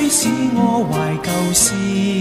使我懷舊事。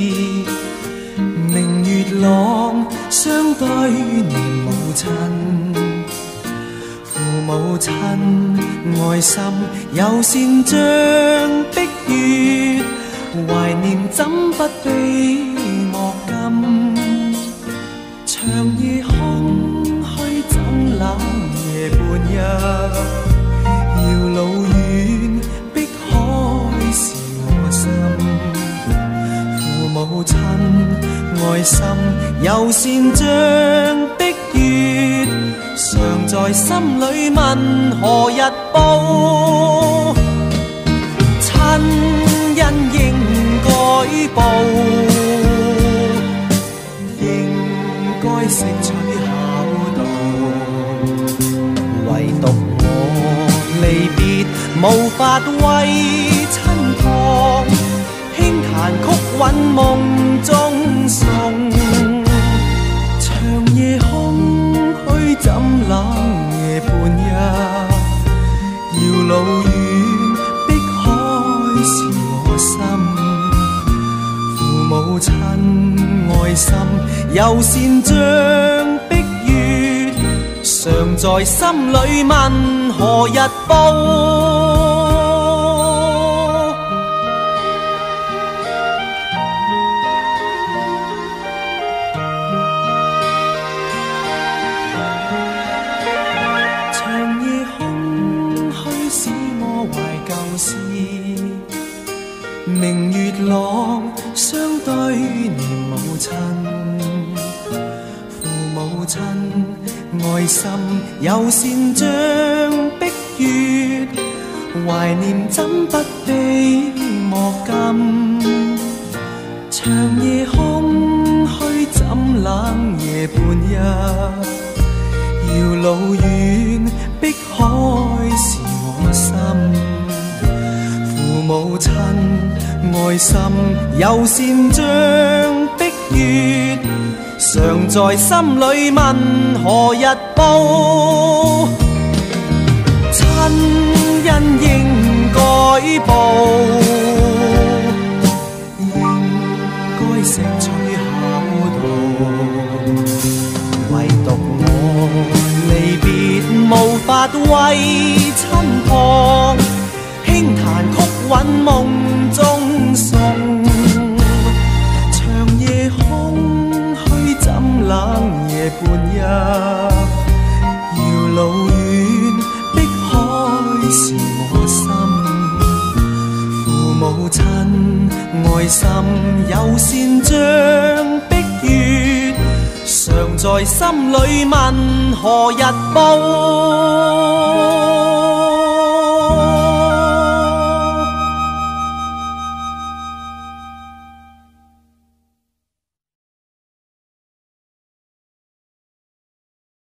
明月朗，相對念母親。父母親愛心友善像碧月，懷念怎不比莫禁。長夜空虛怎冷夜半日，遙路遠碧海是我心。父母親愛心友善像碧月，常在心裏問何日報。親恩應該報，應該識取孝道。唯獨我離別無法為親旁，輕彈曲韻夢中送。長夜空虛怎冷夜半日，遙路遠碧海是我心。父母親愛心友善像碧月，常在心裏問何日報。明月朗，相對念母親。父母親愛心友善像碧月，懷念怎不比莫禁。長夜空虛怎冷夜半日，遙路遠碧海是我心。父母親愛心友善像碧月，常在心裏問何日報。親恩應該報，應該識取孝道。唯獨我離別無法為親旁，輕彈曲韻夢中送。長夜空虛怎冷夜半日，遙路遠碧海是我心。父母親愛心友善像碧月，常在心裏問何日報。